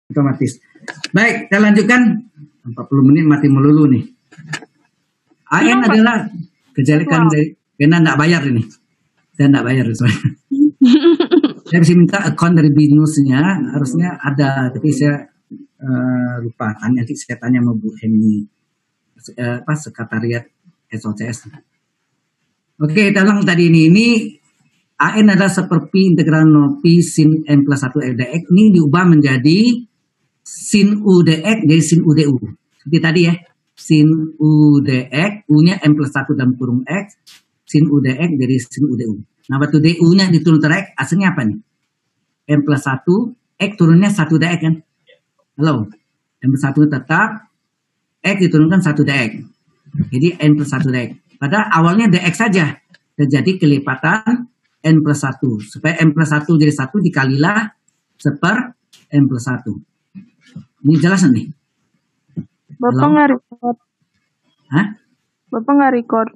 otomatis. Baik, kita lanjutkan. 40 menit mati melulu nih. AN adalah kejelekan karena enggak bayar ini. Saya enggak bayar soalnya. Saya bisa minta account dari binusnya, harusnya ada, tapi saya lupa. Nanti saya tanya sama Bu Heni, sekretariat SOCS. Oke, kita ulang tadi ini AN adalah seperti integral 0 pi sin n plus 1 f dx. Ini diubah menjadi sin u dx dari sin u du. Seperti tadi ya, sin u dx, u-nya n plus 1 dalam kurung x, sin u dx dari sin u du. Nah, waktu du-nya diturun ter x, hasilnya apa nih? N plus 1, x turunnya 1 dx kan? Halo, n plus 1 tetap, x diturunkan 1 dx. Jadi n plus 1 dx. Padahal awalnya dx saja. Terjadi kelipatan n plus 1. Supaya n plus 1 jadi 1 dikalilah seper n plus 1. Ini jelas nih? Bapak nggak record. Hah? Bapak nggak record.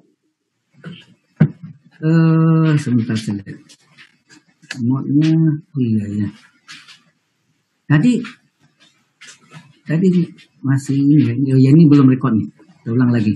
Sebentar saja. Modnya, iya ya. Tadi masih ini ya, ini belum record nih. Kita ulang lagi.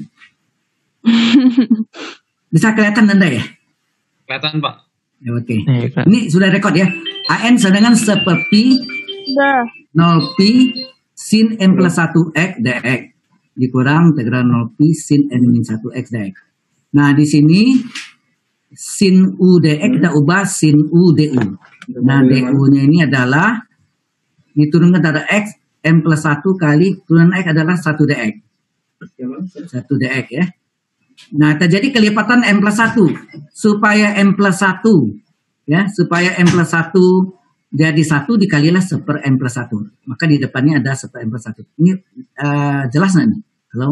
Bisa kelihatan Anda ya? Kelihatan Pak. Ya, oke. Ini sudah record ya. AN sedangkan seperti 0 pi sin n plus 1 x dx dikurang integral 0 pi sin n min 1 x dx. Nah, di sini sin u dx kita ubah sin u du. Nah, du-nya ini adalah diturunkan dari x, n plus 1 kali turunan x adalah 1 dx. 1 dx ya. Nah, terjadi kelipatan n plus 1. Supaya n plus 1 ya, supaya n plus 1 jadi 1 dikalilah seper n plus 1. Maka di depannya ada seper n plus 1. Ini jelas nggak nih? Halo?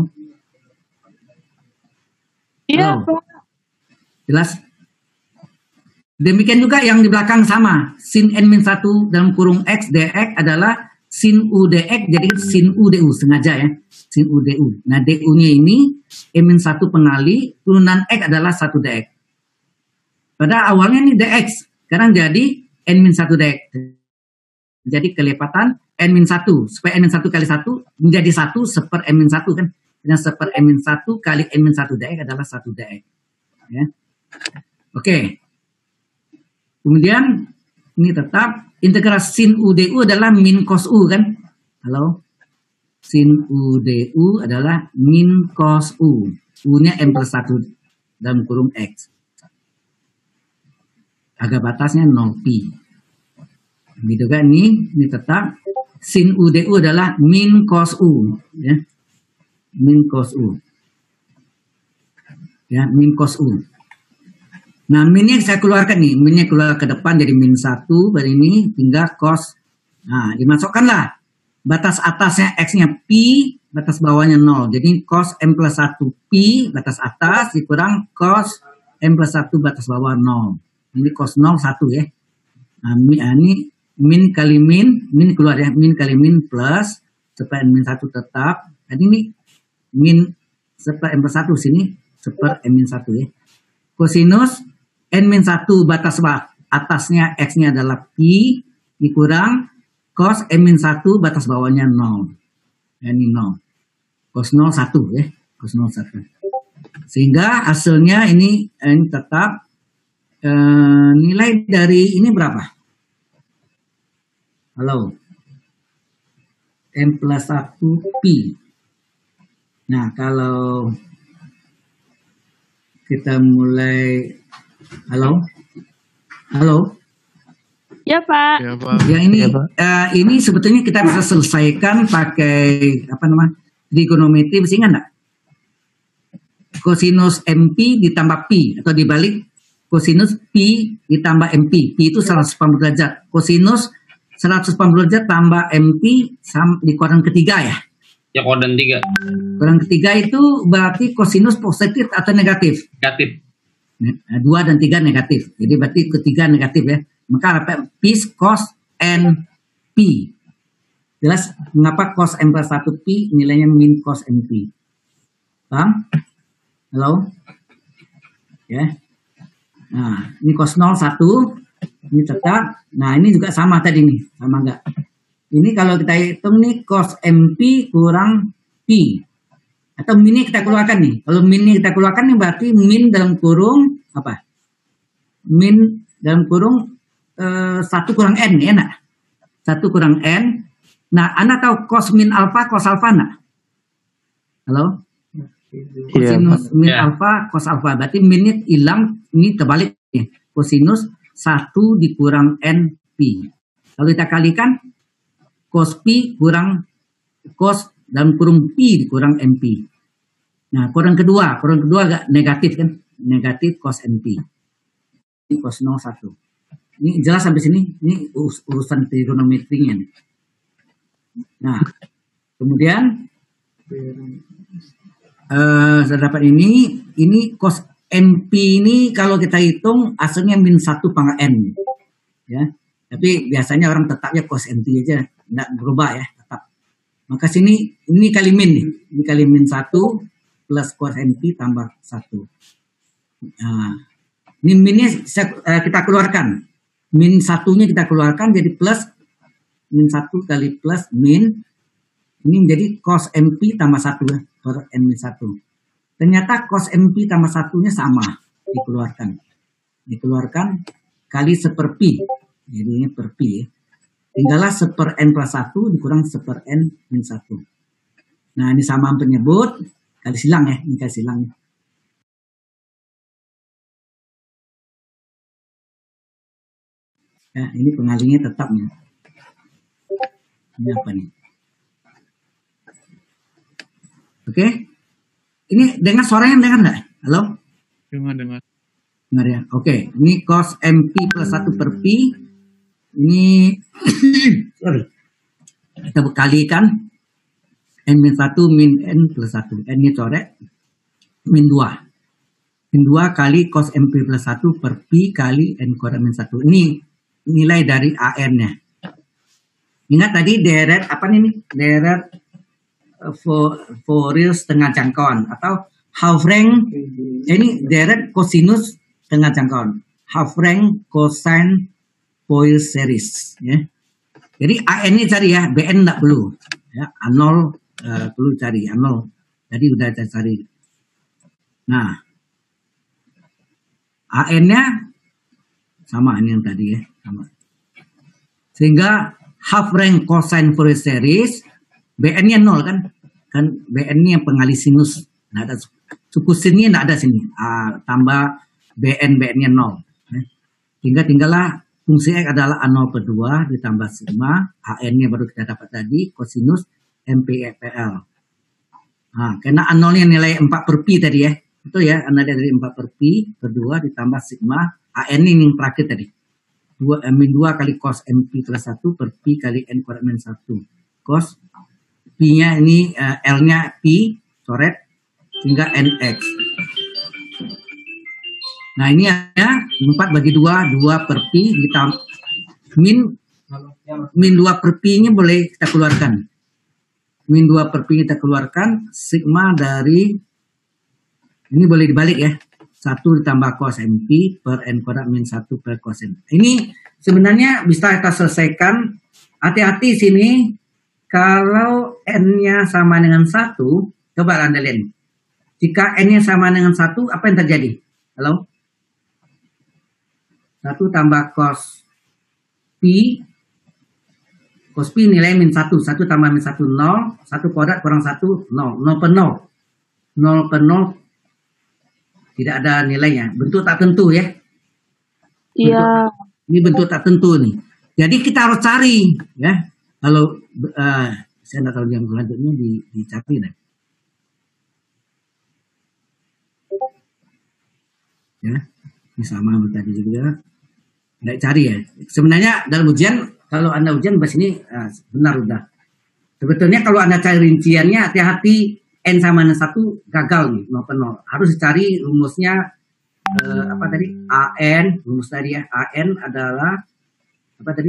Iya, Pak. Jelas? Demikian juga yang di belakang sama. Sin n min 1 dalam kurung x dx adalah sin u dx jadi sin u du. Sengaja ya. Sin u du. Nah, du-nya ini n min 1 pengali, turunan x adalah 1 dx. Pada awalnya ini dx. Sekarang jadi n min 1 dx. Jadi kelipatan n min 1. Supaya n min 1 kali 1 menjadi 1 seper n min 1 kan. Dan seper n min 1 kali n min 1 dx adalah 1 dx. Ya. Oke. Kemudian ini tetap integral sin u du adalah min cos u kan? Halo? Sin u du adalah min cos u. U-nya n plus 1 dalam kurung x. Agak batasnya 0 pi. Gitu kan? Ini tetap sin u du adalah min cos u. Ya. Min cos u. Ya, min cos u. Nah, minnya saya keluarkan nih. Minnya keluar ke depan jadi min 1. Baru ini tinggal cos. Nah, dimasukkanlah. Batas atasnya x-nya pi, batas bawahnya 0. Jadi cos n plus 1 pi, batas atas, dikurang cos n plus 1 batas bawah 0. Ini cos 0, 1 ya. Nah, ini min kali min keluar ya. Min kali min plus, seper n min 1 tetap. Jadi ini min seper n plus 1, sini seper n min 1 ya. Kosinus n min 1 batas atasnya x-nya adalah pi dikurang cos n min 1 batas bawahnya 0. Ini 0. Cos 0 1 ya. Cos 0 1. Sehingga hasilnya ini tetap nilai dari ini berapa? Halo. N plus 1 pi. Nah, kalau kita mulai. Halo? Ya Pak. Ya, Pak. Ya ini, ini sebetulnya kita bisa selesaikan pakai trigonometri, bisa ingat nggak? Kosinus MP ditambah pi atau dibalik kosinus pi ditambah MP. Pi itu 180 derajat. Kosinus 180 derajat tambah MP di kuadran ketiga ya. Ya, kuadran 3. Kuadran ketiga itu berarti kosinus positif atau negatif? Negatif. 2 dan 3 negatif. Jadi berarti ketiga negatif ya. Maka apa? Pi cos n pi. Jelas mengapa cos n plus 1 pi nilainya min cos n pi. Paham? Halo? Ya. Nah, ini cos 0 1. Ini tetap. Nah, ini juga sama tadi nih. Sama enggak? Ini kalau kita hitung nih cos MP kurang P. Atau min kita keluarkan nih. Kalau min kita keluarkan nih berarti min dalam kurung apa? Min dalam kurung 1 kurang N ya nak? 1 kurang N. Nah, Anda tahu cos min alfa, cos alfa nak? Halo? Cosinus min alfa, cos alfa. Berarti minnya hilang, ini terbalik nih. Cosinus 1 dikurang NP. Kalau kita kalikan, cos P kurang cos dalam kurung P dikurang MP. Nah, kurang kedua agak negatif kan? Negatif cos NP. Ini cos 01. Ini jelas sampai sini. Ini urusan trigonometrinya nih. Nah, kemudian saya dapat ini cos NP ini kalau kita hitung hasilnya min 1 pangkat N. Ya. Tapi biasanya orang tetapnya cos NP aja, tidak berubah ya, tetap. Maka sini ini kali min nih. Ini kali min 1 plus cos NP tambah 1. Nah, ini minnya kita keluarkan. Min 1-nya kita keluarkan jadi plus min 1 kali plus min. Ini menjadi cos MP tambah 1 per N min 1. Ternyata cos MP tambah 1-nya sama. Dikeluarkan kali 1 per P. Jadi ini per P ya. Tinggallah 1 per N plus 1 dikurang 1 per N min 1. Nah ini sama penyebut. Kali silang ya. Ini kali silang. Ya, ini pengalihnya tetap nih. Ini apa nih? Oke. Ini dengar suaranya, dengar nggak? Halo? Dengar. Dengar ya. Oke. Ini cos MP plus 1 per P. Ini sorry. Kita kalikan N min 1 min N plus 1. N-nya coret. Min 2. Min 2 kali cos MP plus 1 per P kali N kuadrat min 1. Ini nilai dari AN-nya. Ingat tadi deret apa nih? Deret Fourier setengah jangkauan atau half rank. Ini deret cosinus setengah jangkauan. Half rank cosine Fourier series. Ya. Jadi AN-nya cari ya, BN nggak perlu. Ya, A0 perlu cari A0. Jadi udah saya cari. Nah, AN-nya sama ini yang tadi ya, sama. Sehingga half rank cosine Fourier series BN-nya 0 kan? Kan BN-nya pengalih sinus. Nah, ada suku sinnya enggak ada sini. Tambah BN-nya 0. Tinggallah fungsi X adalah A0 per 2 ditambah sigma. AN-nya baru kita dapat tadi cosinus MPL. Nah, karena A0-nya nilai 4 per P tadi ya. Itu ya, nilai dari 4 per P per 2 ditambah sigma. AN ini yang terakhir tadi. Min 2 kali cos MP plus 1 per P kali N kuadrat min 1. Cos P-nya ini L-nya P, coret, sehingga NX. Nah ini ya, 4 bagi 2, 2 per P ditambah min 2 per P-nya boleh kita keluarkan. Min 2 per P kita keluarkan, sigma dari, ini boleh dibalik ya. 1 ditambah cos MP per N kuadrat min 1 per cos M. Ini sebenarnya bisa kita selesaikan. Hati-hati sini. Kalau N-nya sama dengan 1, coba Anda lihat. Jika N-nya sama dengan 1, apa yang terjadi? Halo? 1 tambah cos P. Cos P nilai min 1. 1 tambah min 1, 0. 1 kuadrat kurang 1, 0. 0 per 0. 0 per 0. Tidak ada nilainya. Bentuk tak tentu ya. Iya. Ini bentuk tak tentu nih. Jadi kita harus cari ya. Kalau saya nggak tahu yang selanjutnya dicari deh. Ya, ini sama tadi juga. Nggak cari ya. Sebenarnya dalam ujian kalau Anda ujian bahas ini benar udah. Sebetulnya kalau Anda cari rinciannya hati-hati. N sama dengan 1 gagal nih, 0 per 0. Harus dicari rumusnya apa tadi? AN, rumus tadi ya. AN adalah apa tadi?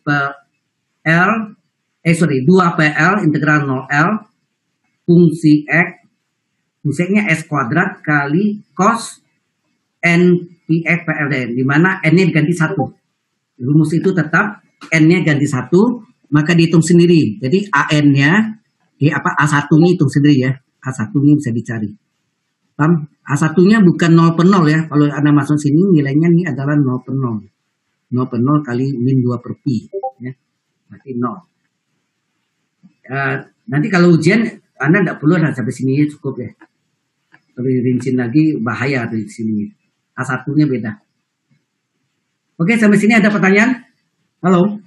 2PL integral 0L fungsi X. Fungsi X-nya S kuadrat kali cos N PX PL di mana N-nya diganti 1. Rumus itu tetap N-nya ganti 1, maka dihitung sendiri. Jadi AN-nya, A1-nya hitung sendiri ya. A1-nya bisa dicari. Paham? A1-nya bukan 0 per 0 ya. Kalau Anda masuk sini, nilainya ini adalah 0 per 0. 0 per 0 kali min 2 per pi. Ya. Berarti 0. Nanti kalau ujian, Anda tidak perlu sampai sini cukup ya. Kalau rinciin lagi, bahaya di sini. A1-nya beda. Oke, sampai sini ada pertanyaan? Halo?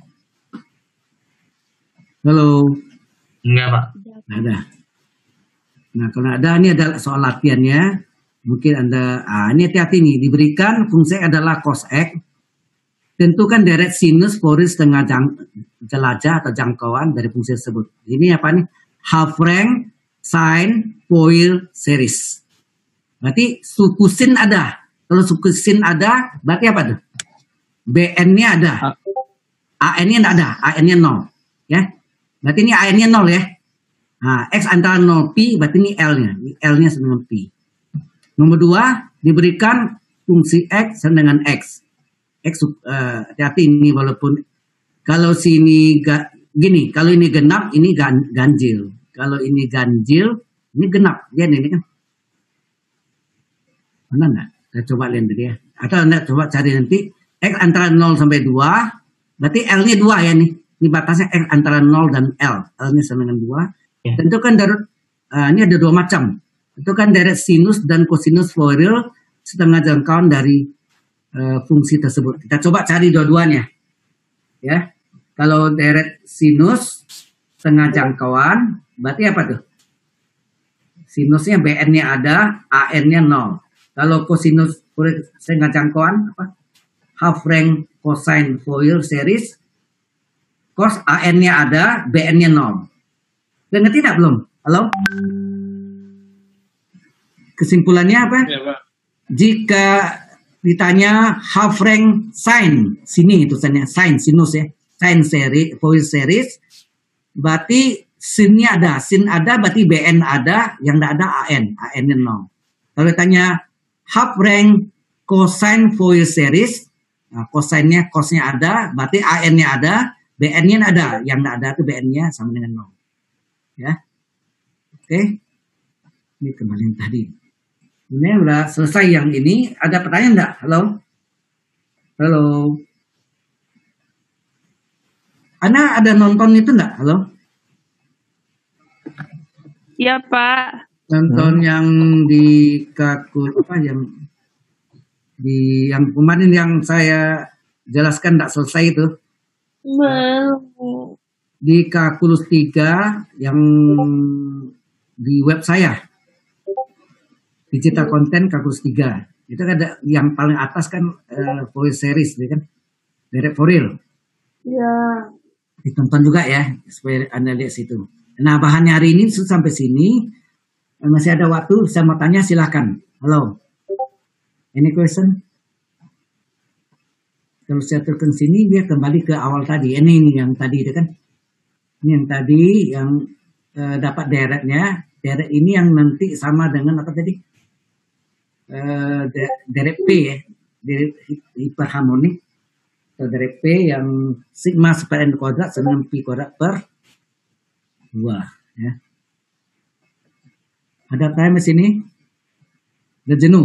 Halo? Enggak, Pak. Ada. Nah, kalau ada, ini ada soal latihannya. Mungkin Anda, ini hati-hati nih. Diberikan fungsi adalah cos X. Tentukan deret sinus Fourier setengah jelajah atau jangkauan dari fungsi tersebut. Ini apa nih? Half rank sine Fourier series. Berarti suku sin ada. Kalau suku sin ada, berarti apa tuh? BN-nya ada. AN-nya tidak ada. AN-nya 0. Ya. Berarti ini AN-nya 0 ya. Nah, X antara 0 pi, berarti ini L-nya. L-nya sama dengan pi. Nomor 2, diberikan fungsi X sama dengan X. X, hati-hati ini walaupun kalau sini gini, kalau ini genap, ini ganjil. Kalau ini ganjil, ini genap. Ya, ini kan. Mana enggak? Kita coba lihat dulu ya. Atau Anda coba cari nanti. X antara 0 sampai 2. Berarti L-nya 2 ya nih. Ini batasnya X antara 0 dan L. L-nya sama dengan 2. Ya. Tentukan ini ada 2 macam. Tentukan deret sinus dan kosinus Fourier setengah jangkauan dari fungsi tersebut. Kita coba cari dua-duanya. Ya. Kalau deret sinus setengah jangkauan, berarti apa tuh? Sinusnya BN-nya ada, AN-nya 0. Kalau kosinus Fourier setengah jangkauan, apa? Half rank cosine Fourier series, cos AN-nya ada, BN-nya 0. Udah ngerti tidak belum? Halo? Kesimpulannya apa? Ya, Pak. Jika ditanya half rank sine, sini tulisannya sine, sinus ya, sine series, Fourier series, berarti sin-nya ada, sin ada berarti BN ada, yang tidak ada AN, AN-nya 0. Kalau ditanya half rank cosine Fourier series, nah, cosine-nya, cos-nya ada, berarti AN-nya ada, BN-nya ada, yang tidak ada itu BN-nya sama dengan 0. Ya, oke, ini kembali yang tadi. Ini udah selesai yang ini. Ada pertanyaan enggak? Halo? Halo? Ana ada nonton itu enggak? Halo? Iya, Pak. Nonton yang di apa yang kemarin yang saya jelaskan enggak selesai itu? Belum. Di Kalkulus 3 yang di web saya. Digital Content Kalkulus 3. Itu kan ada yang paling atas kan Fourier series, ya kan? Deret Fourier. Iya. Ditonton juga ya, supaya Anda lihat situ. Nah, bahannya hari ini sampai sini. Masih ada waktu, saya mau tanya silahkan. Halo. Any question? Kalau saya tekan sini, dia kembali ke awal tadi. Ini yang tadi itu kan. Ini yang tadi, yang dapat deretnya. Deret ini yang nanti sama dengan apa tadi? Deret P ya, deret hiperharmonik, atau deret P yang sigma super n kuadrat sama dengan pi kuadrat per 2 ya. Ada time di sini? Udah jenuh?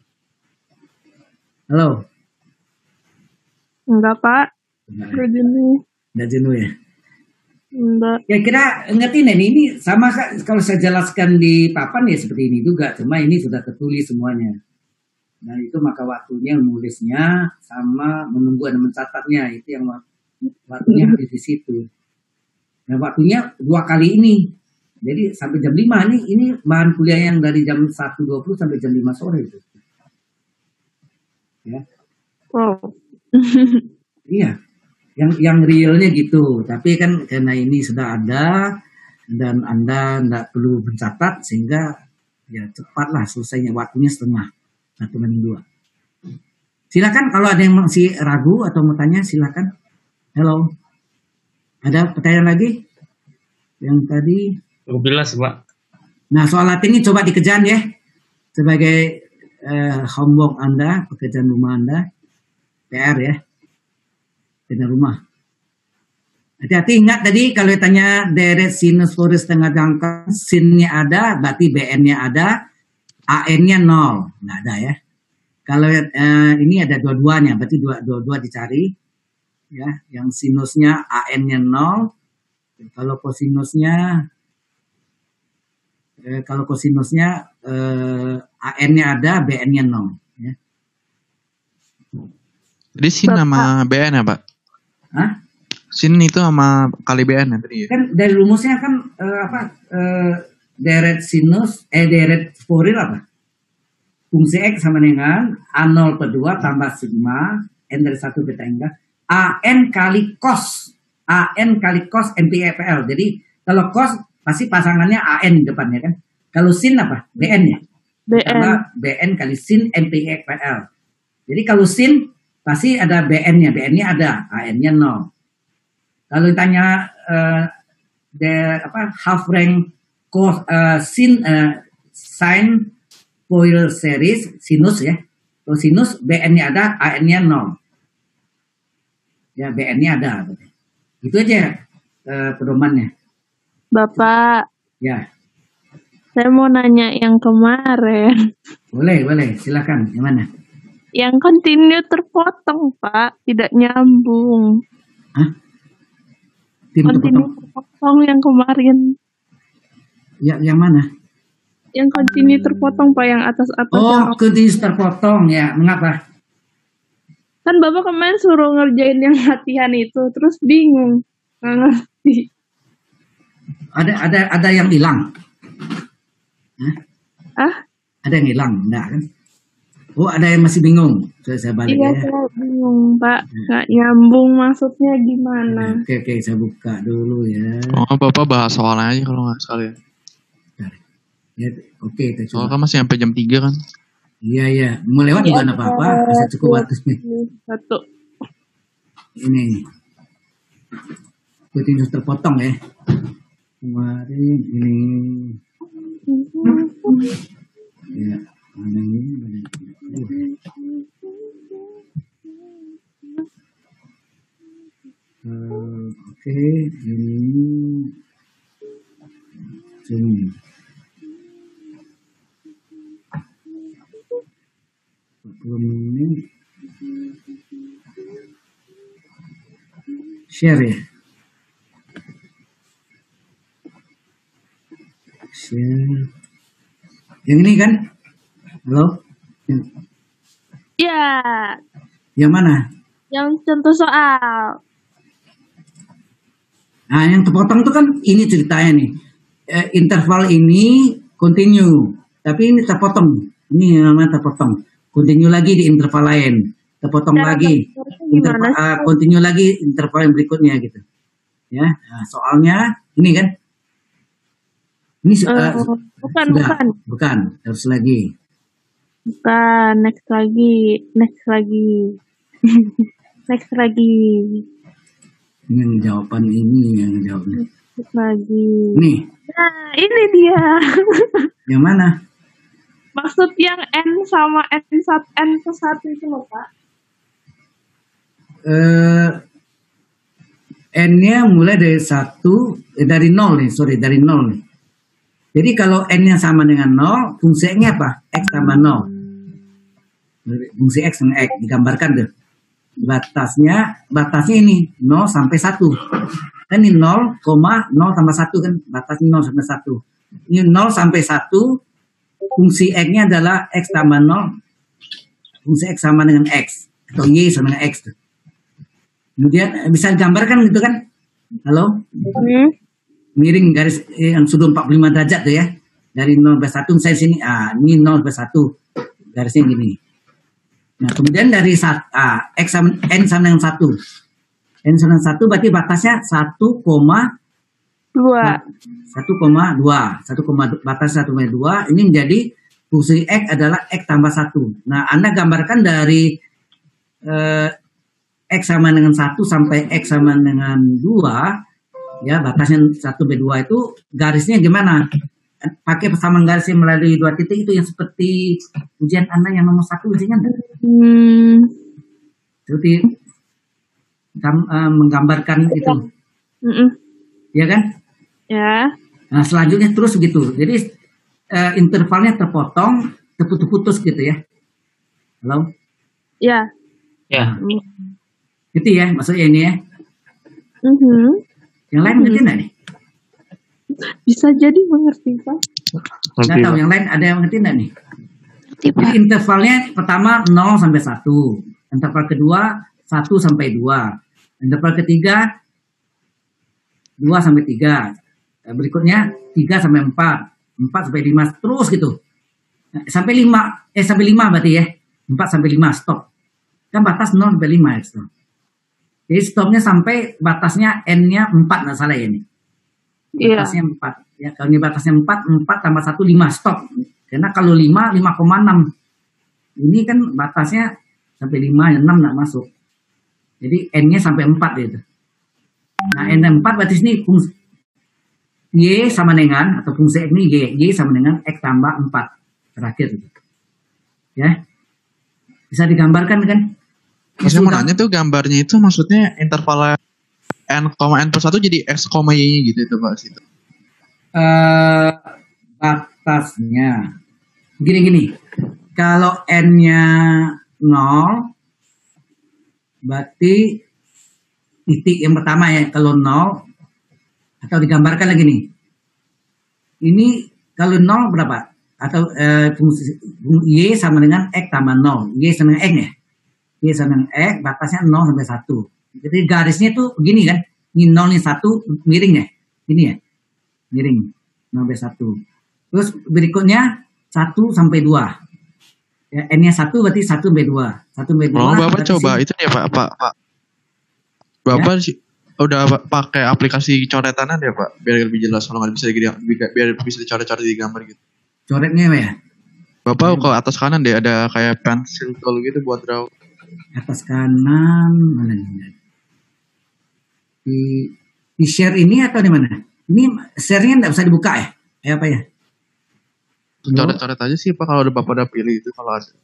Halo? Enggak, Pak. Enggak jenuh. Udah jenuh ya? Enggak. Ya kira ngerti nih, ini sama kalau saya jelaskan di papan ya seperti ini juga, cuma ini sudah tertulis semuanya. Nah itu maka waktunya menulisnya sama menunggu dan mencatatnya, itu yang waktunya habis di situ. Nah waktunya 2 kali ini, jadi sampai jam 5 ini bahan kuliah yang dari jam 1.20 sampai jam 5 sore itu. Ya. Wow. Iya. Yang realnya gitu, tapi kan karena ini sudah ada dan Anda tidak perlu mencatat sehingga ya cepatlah selesainya, waktunya setengah 1/2. Silakan kalau ada yang masih ragu atau mau tanya silakan. Halo, ada pertanyaan lagi? Yang tadi? Jelas, Pak. Nah soal latihan ini coba dikejar ya sebagai homework Anda, pekerjaan rumah Anda, PR ya. Rumah. Hati-hati, ingat tadi kalau ditanya deret sinus foris tengah jangka, sinnya ada, berarti BN-nya ada, AN-nya 0. Nggak ada ya. Kalau ini ada dua-duanya, berarti dua-dua dicari. Ya, yang sinusnya AN-nya 0. Kalau kosinusnya AN-nya ada, BN-nya 0. Ya. Jadi sin sama BN ya Pak? Hah? Sin itu sama kali BN ya tadi ya? Kan dari rumusnya kan deret sinus, deret Fourier apa? Fungsi X sama dengan A0 per 2 tambah sigma, N dari 1 beta hingga AN kali cos NPFL. Jadi kalau cos pasti pasangannya AN depannya kan. Kalau sin apa? BN ya? BN kali sin NPFL. Jadi kalau sin pasti ada BN-nya. BN-nya ada, AN-nya 0. Kalau ditanya half rank sin Fourier series sinus ya. Kalau sinus BN-nya ada, AN-nya 0. Ya BN-nya ada. Itu aja pedomannya. Bapak, Ya. saya mau nanya yang kemarin. Boleh, silakan. Yang mana? Yang continue terpotong, Pak, tidak nyambung. Hah? Tim Continue terpotong. terpotong yang kemarin. Ya, yang mana? Yang continue terpotong, Pak, yang atas-atas. Oh, continuous terpotong ya. Mengapa? Kan Bapak kemarin suruh ngerjain yang latihan itu, terus bingung. Nggak ngerti. Ada yang hilang. Hah? Ah? Ada yang hilang, enggak kan? Oh, ada yang masih bingung. Saya balik Iya, ya. saya bingung, Pak. Nggak nyambung maksudnya gimana. Oke, saya buka dulu ya. Oh, Bapak bahas soalnya aja kalau nggak salah ya. Ya, oke, kita Soalnya coba. kan masih sampai jam 3 kan. Iya. Mau lewat juga enggak apa-apa. Bisa cukup waktu nih. Satu. Ini. Continuous terpotong ya. Kemarin ini. Ya, ada ini. Oke, ini. Zoom. Menit. Share ya. Share. Yang ini kan? Halo? Ya, Yang mana? yang contoh soal. Nah, yang terpotong itu kan ini ceritanya nih. Interval ini continue, tapi ini terpotong. Ini yang namanya terpotong. Continue lagi di interval lain, terpotong Cara lagi. gimana sih? Continue lagi interval yang berikutnya gitu. Ya, nah, soalnya ini kan. Ini bukan, harus lagi. Bukan, next lagi. Next lagi. Yang jawaban ini yang jawabnya. Next lagi. Nih, Nah, ini dia. yang mana? Maksud yang N sama N ke 1 itu loh, Pak. N-nya mulai dari 1, dari 0 nih, dari 0 nih. Jadi kalau N-nya sama dengan 0, fungsi X-nya apa? X tambah 0. Fungsi X dengan X, digambarkan tuh. Batasnya ini 0 sampai 1. Kan ini 0, 0 tambah 1 kan, batasnya 0 sampai 1. Ini 0 sampai 1, fungsi X-nya adalah X tambah 0. Fungsi X sama dengan X, atau Y sama dengan X tuh. Kemudian bisa digambarkan gitu kan? Halo? Miring garis yang sudut 45 derajat tuh ya. Dari 0 sampai 1 saya sini, ini 0 sampai 1. Garisnya gini. Nah, kemudian dari X sama N sama dengan 1. N sama dengan 1 berarti batasnya 1,2. Batas 1,2 ini menjadi fungsi X adalah X tambah 1. Nah, Anda gambarkan dari X sama dengan 1 sampai X sama dengan 2, ya batasnya 1/2 itu garisnya gimana? Pakai persamaan garisnya melalui 2 titik itu yang seperti ujian Anda yang nomor 1 biasanya enggak? Seperti menggambarkan itu. Mm-mm. Ya kan? Ya. Nah, selanjutnya terus begitu. Jadi intervalnya terpotong, terputus-putus gitu ya. Halo? Ya. Ya. Gitu ya, maksudnya ini ya. Mhm. Yang lain ngerti nggak nih? Bisa jadi mengerti, Pak. Oke, Nggak tahu, Pak. yang lain ada yang ngerti nggak nih? Ngerti, Jadi Pak. intervalnya pertama 0 sampai 1. Interval kedua 1 sampai 2. Interval ketiga 2 sampai 3. Berikutnya 3 sampai 4. 4 sampai 5 terus gitu. Nah, sampai 5 berarti ya. 4 sampai 5 stop. Kan batas 0 sampai 5 ya, stop. Jadi stopnya sampai batasnya N-nya 4 nggak salah ya ini. Iya. Batasnya 4. Ya, kalau ini batasnya 4 tambah 1 5 stop. Karena kalau 5,6. Ini kan batasnya sampai 5, 6 nggak masuk. Jadi N-nya sampai 4 gitu. Nah, N 4 berarti sini fungsi Y sama dengan, atau fungsi X ini Y sama dengan X tambah 4. Terakhir gitu. Ya. Bisa digambarkan kan? Saya mau nanya tuh gambarnya itu maksudnya intervalnya N,N+1 jadi X, Y-nya gitu itu Pak situ. Batasnya gini. Kalau N-nya 0 berarti titik yang pertama ya, kalau 0 atau digambarkan lagi nih. Ini kalau 0 berapa? Atau fungsi Y sama dengan X tambah 0. Y sama dengan X ya. Y sama dengan X, batasnya 0 sampai 1. Jadi garisnya tuh begini kan. Ini 0 ini 1 miring ya. Ini ya. Miring 0 sampai 1. Terus berikutnya 1 sampai 2. Ya, N-nya 1 berarti 1 sampai 2. 1 sampai 2. Oh, Bapak berarti coba sini- itu ya Pak. Bapak udah pakai aplikasi coretan ya Pak biar lebih jelas kalau nggak bisa biar bisa dicoret-coret di gambar gitu. coretnya ya. Bapak ke atas kanan deh ada kayak pensil tool gitu buat draw. Atas kanan mana nih? Di share ini atau di mana? Ini share-nya nggak bisa dibuka ya? Kayak apa ya? Coret-coret aja sih Pak kalau udah Bapak udah pilih itu kalau ada.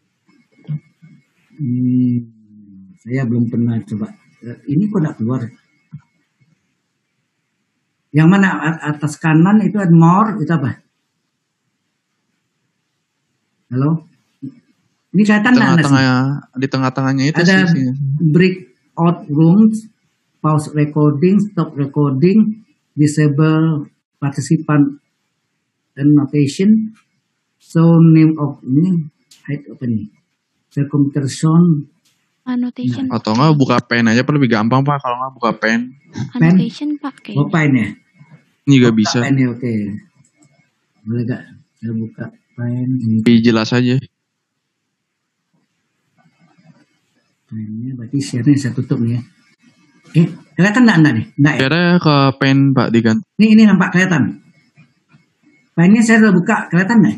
Saya belum pernah coba. Ini kok nggak keluar? Yang mana atas kanan itu ada more itu apa? Halo? Ini kelihatan nggak Anda sih? Di tengah-tengahnya itu Ada sih. breakout rooms, pause recording, stop recording, disable participant annotation, show name of ini, hide apa nih? The computer sound, Annotation. Atau nggak buka pen aja Pak lebih gampang Pak kalau nggak buka pen. Annotation Pak kayaknya. Pen ya? Ini juga Buka bisa. Pen ya, oke. Boleh gak? Saya buka pen ini. Lebih jelas aja. Pennya berarti share-nya saya tutup nih ya. Kelihatan nggak Anda nih? Nggak ya? Kira ke pen Pak diganti. Ini nampak kelihatan. Pennya saya udah buka, kelihatan nggak?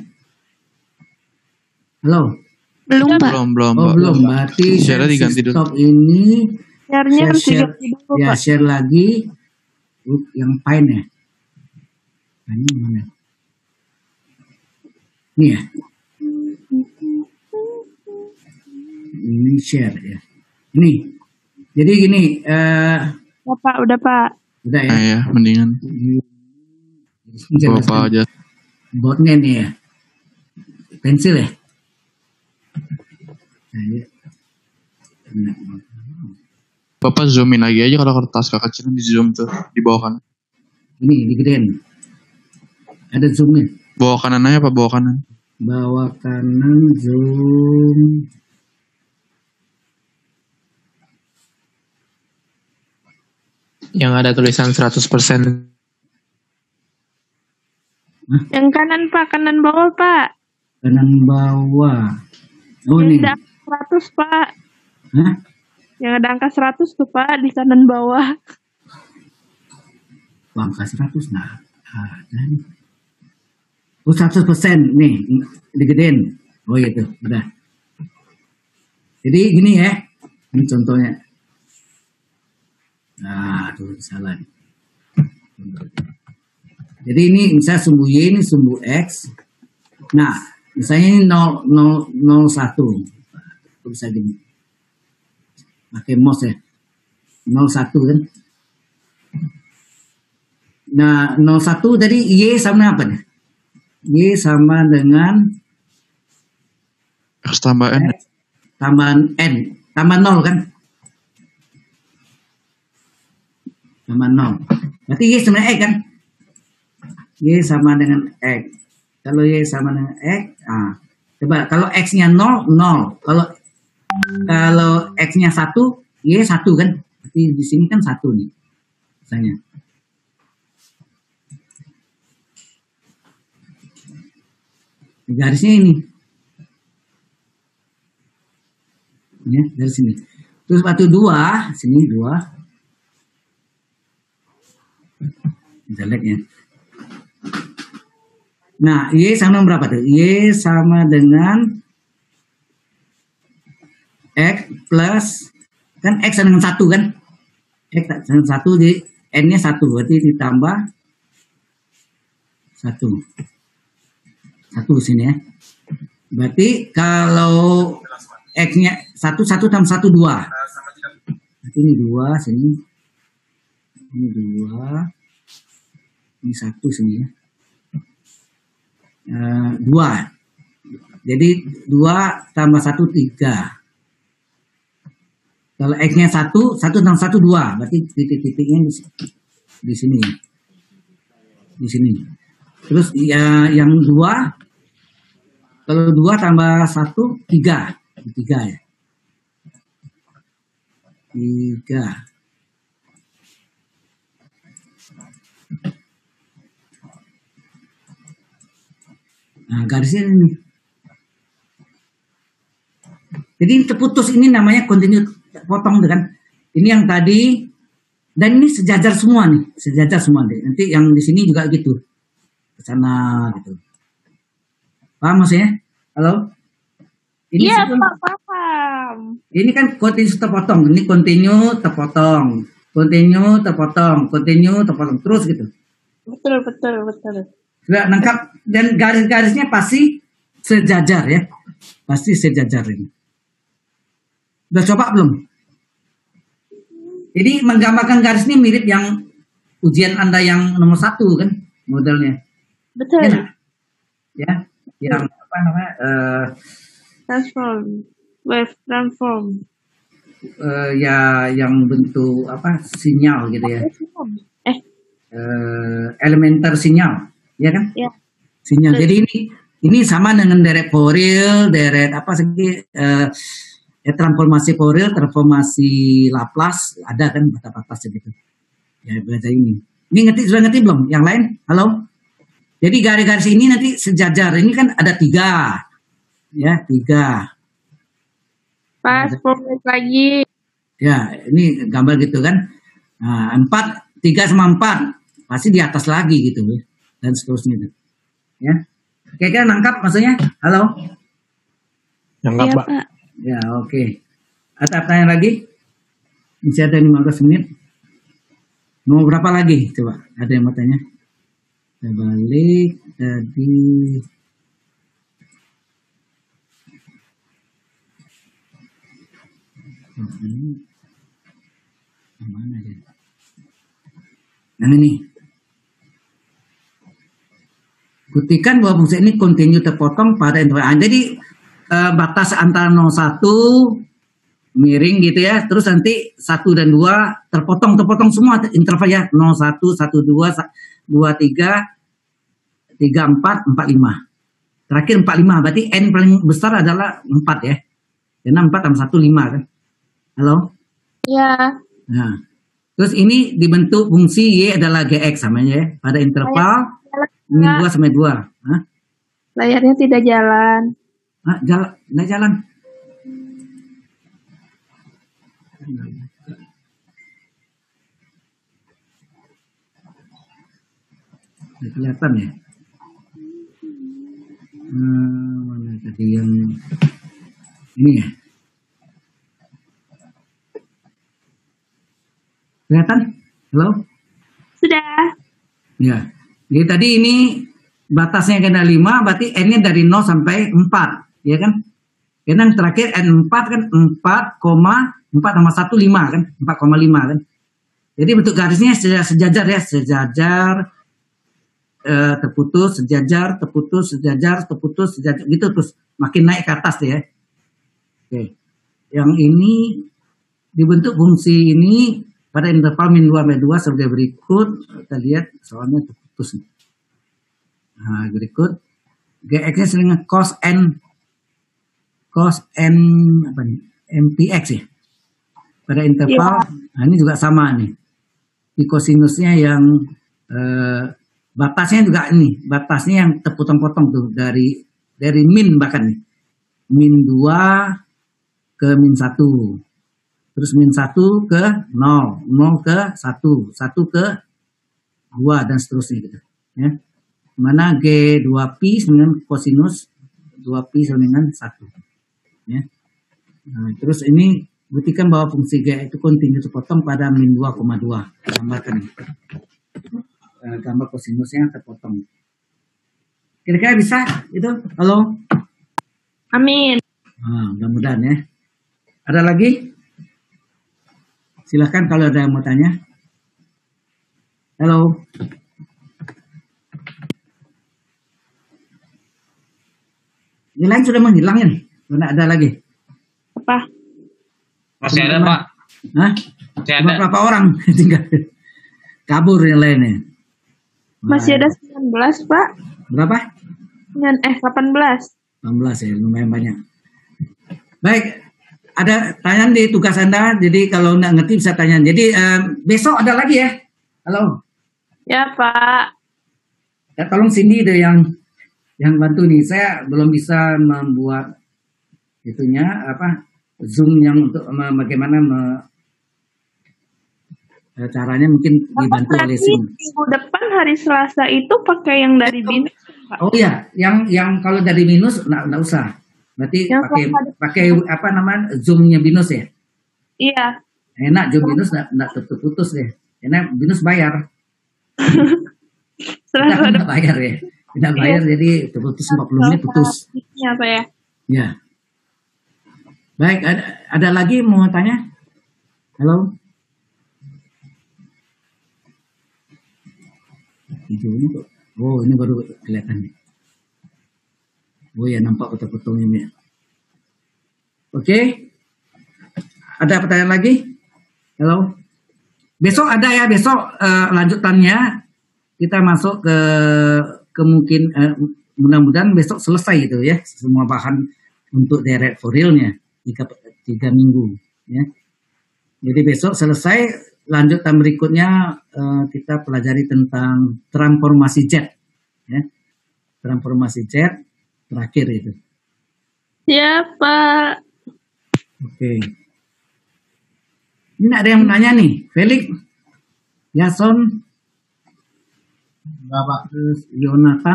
Halo? Belum Pak. Belum Oh Pak. belum, berarti Share-nya saya diganti dulu. stop ini, Share-nya harus share, diganti dulu, ya Pak. share lagi, yang Pine ya. Ini mana? Ini ya. Ini share ya. Ini. Jadi gini, Ya, Pak, udah Pak. udah ya. Nah ya, mendingan Jelaskan Bapak aja. botnya nih ya. Pensil ya. Nah, ya. Nah, Bapak zoomin lagi aja kalau kertas kecil di zoom tuh di bawah kanan. ini digedein. Ada zoomnya. Bawah kanan aja Pak, bawah kanan. Bawah kanan zoom. Yang ada tulisan 100%. Yang kanan Pak, kanan bawah Pak. Kanan bawah. Oh Yang ini. ada angka 100 Pak. Hah? Yang ada angka 100 tuh Pak di kanan bawah. Angka 100 nah. Ada nih. Oh 100% nih. Digedein. Oh itu. Udah. Jadi gini ya. Ini contohnya. Nah, tuh salah. Jadi ini misalnya sumbu Y ini sumbu X. Nah, misalnya ini 0, 0, 0, 1. Itu bisa gini. Pakai mouse ya. 01 kan. Nah, 01 tadi Y sama apa nih? Y sama dengan X tambah N. X tambah N. Tambah 0 kan? Tambah 0. Berarti Y sama dengan X kan? Y sama dengan X. Kalau Y sama dengan X, coba kalau X-nya 0, 0. Kalau X-nya 1, Y 1 kan? Berarti di sini kan 1 nih. Misalnya. Garisnya ini. Ya, dari sini. Terus batu 2, sini 2. Jeleknya. Nah, Y sama berapa tuh? Y sama dengan X plus, kan X sama dengan 1 kan? X sama 1, jadi N-nya 1, berarti ditambah 1. 1 sini ya. Berarti kalau X-nya 1 tambah 1, 2. Berarti ini 2 sini. Ini 2. Ini 1 sini ya. 2. Jadi 2 tambah 1, 3. Kalau X-nya 1 tambah 1, 2. Berarti titik-titiknya di sini. Di sini. Terus ya, yang 2, kalau 2 tambah 1, 3. 3 ya. 3. Nah, garisnya ini. Jadi terputus, ini namanya continue potong kan. Ini yang tadi, dan ini sejajar semua nih, sejajar semua deh. Nanti yang di sini juga gitu. Ke sana gitu. Paham maksudnya? Halo? Ini Iya, sebelum- Pak, paham. Ini kan continue terpotong, ini continue terpotong, continue terpotong, continue terpotong terus gitu. Betul. Sudah nangkap, dan garis-garisnya pasti sejajar ya, pasti sejajar ini. Udah coba belum? Jadi menggambarkan garis ini mirip yang ujian Anda yang nomor 1 kan modelnya. Betul. Ya, yang apa namanya? Transform. Wave transform. Ya yang bentuk apa sinyal gitu ya. Elementer sinyal, ya kan? Ya. Sinyal. Jadi ini sama dengan deret Fourier, deret apa sih? Transformasi Fourier, transformasi Laplace, ada kan batas-batasnya gitu. Ya belajar ini. Ini sudah ngerti belum? Yang lain? Halo? Jadi garis-garis ini nanti sejajar. Ini kan ada 3, ya 3. Pas forward lagi. Ya, ini gambar gitu kan. Nah, 4, 3 sama 4 pasti di atas lagi gitu ya. Dan seterusnya gitu. Ya. Kira-kira nangkap maksudnya? Halo? Nangkap, Iya, Pak. Pak. Ya, oke. Ada pertanyaan lagi? Masih ada 15 menit. Mau berapa lagi? Coba, ada yang mau tanya? Saya balik tadi. Mana dia? Nah ini. Buktikan bahwa fungsi ini continue terpotong pada interval. Jadi batas antara 01 miring gitu ya. Terus nanti 1 dan 2 terpotong semua interval ya. 01, 12, 23, 34, 45. Terakhir 45. Berarti N paling besar adalah 4 ya. Karena 4 tambah 1, 5 kan. Halo? Iya. Nah, terus ini dibentuk fungsi Y adalah GX samanya ya. Pada interval ini 2 sampai 2. Hah? Layarnya tidak jalan. Nggak jalan. Nggak kelihatan ya. Mana tadi yang ini ya? Kelihatan? Halo? Sudah. Ya. Jadi tadi ini batasnya kena 5, berarti N-nya dari 0 sampai 4, ya kan? Karena yang terakhir N4 kan 4, 4 sama 1, 5 kan? 4,5 kan? Jadi bentuk garisnya sejajar ya, sejajar, terputus, sejajar, terputus, sejajar, terputus, sejajar, gitu terus makin naik ke atas ya. Oke. Yang ini dibentuk fungsi ini pada interval min 2 sampai 2 sebagai berikut. Kita lihat soalnya terputus. Nah, berikut Gx-nya sering cos n apa nih? MPX ya. Pada interval, nah ini juga sama nih. Di kosinusnya yang batasnya juga ini, batasnya yang terpotong-potong tuh dari min bahkan nih. Min 2 ke min 1. Terus min 1 ke 0, 0 ke 1, 1 ke 2 dan seterusnya gitu. Ya. Mana G2Pi dengan kosinus 2Pi sama dengan 1. Ya. Nah, terus ini buktikan bahwa fungsi G itu kontinu terpotong pada min 2,2. Gambarkan ini. Gambar kosinusnya terpotong. Kira-kira bisa itu? Halo? Amin. Nah, mudah-mudahan ya. Ada lagi? Silahkan kalau ada yang mau tanya. Halo? Ini lain sudah menghilang ya? Tidak ada lagi? Apa? Masih ada, Pak. Hah? Masih Cuma ada. berapa orang? Tinggal kabur yang lainnya. Masih ada 19, Pak. Berapa? 18. 16 ya, lumayan banyak. Baik, ada tanyaan di tugas Anda, jadi kalau nggak ngerti bisa tanya. Jadi besok ada lagi ya? Halo? Ya, Pak. Ya, tolong Cindy itu yang bantu nih. Saya belum bisa membuat itunya apa Zoom yang untuk bagaimana caranya mungkin dibantu oleh Cindy. Minggu depan hari Selasa itu pakai yang dari BINUS, Pak. Oh iya, yang kalau dari minus nggak usah. Berarti Yang pakai apa namanya Zoom-nya Binus ya? Iya. Enak Zoom Binus nggak terputus deh. Enak Binus bayar. Kita Selasa kan nggak bayar ya. Tidak bayar jadi terputus 40 menit putus. Iya, Pak ya. Ya. Baik, ada lagi mau tanya? Halo? Hijaunya kok. Oh, ini baru kelihatan nih. Oh ya, nampak potong-potong ini. Oke. Ada pertanyaan lagi? Halo? Besok ada ya, besok lanjutannya kita masuk ke mungkin mudah-mudahan besok selesai itu ya, semua bahan untuk direct for real-nya 3 minggu ya. Jadi besok selesai. Lanjutan berikutnya kita pelajari tentang transformasi jet, ya. Transformasi jet terakhir itu. Ya, Pak. Oke. Ini ada yang menanya nih, Felix, Yason, Bapak, terus Yonatan,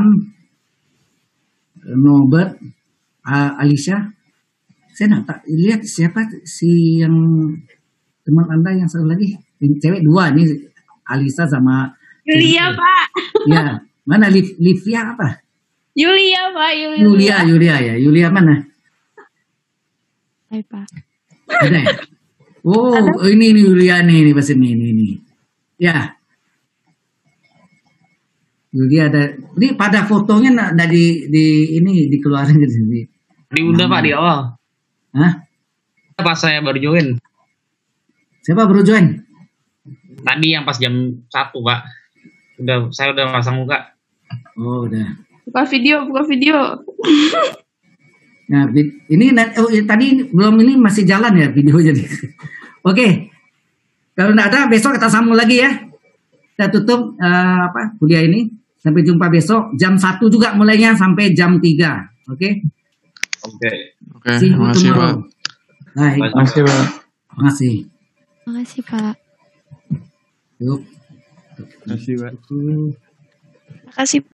Norbert, Alicia. Saya nggak lihat siapa si yang teman Anda yang satu lagi. Ini cewek 2 nih, Alisa sama Yulia, Pak. Ya, mana Livia apa? Yulia, Pak. Yulia ya. Yulia mana? Hai, Pak. Ada ya? Oh, ini Yulia nih pas ini. Ya. Yulia ada. Ini pada fotonya enggak di ini dikeluarin di sini. Diudah, Pak, di awal. Hah? Pas saya baru join. Siapa baru join? Tadi yang pas jam 1, Pak. Saya udah pasang muka. Oh, udah. Buka video. Nah, ini tadi belum, ini masih jalan ya videonya. Oke. Kalau enggak ada besok kita sambung lagi ya. Kita tutup kuliah ini. Sampai jumpa besok jam 1 juga mulainya sampai jam 3. Oke? Oke. Oke, terima kasih, Pak. Baik. Terima kasih, Pak. Terima kasih. Makasih, Pak. Yuk. Terima kasih, Pak. Makasih,